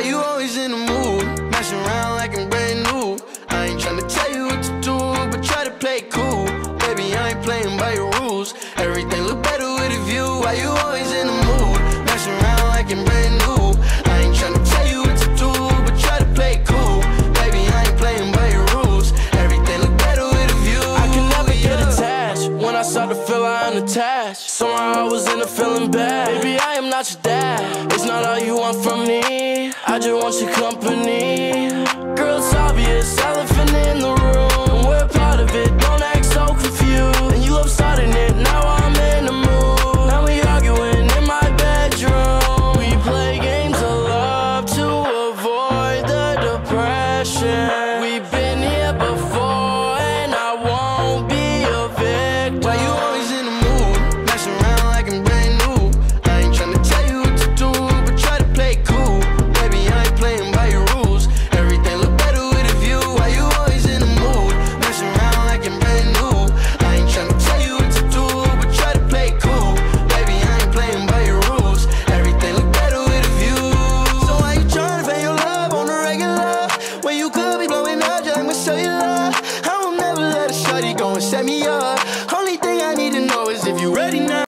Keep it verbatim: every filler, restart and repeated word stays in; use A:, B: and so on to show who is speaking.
A: you always in the mood? Messing around like I'm brand new. I ain't tryna tell you what to do, but try to play it cool. Baby, I ain't playing by your rules. Everything look better with a view. Why you always in the mood? Messing around like I'm brand new. I ain't tryna tell you what to do, but try to play it cool. Baby, I ain't playing by your rules. Everything look better with a view.
B: I can never get attached. When I start to feel I unattached, somehow I was in a feeling bad. Baby, I am not your dad. It's not all you want from me. I just want your company. Girl, it's obvious, elephant in the room.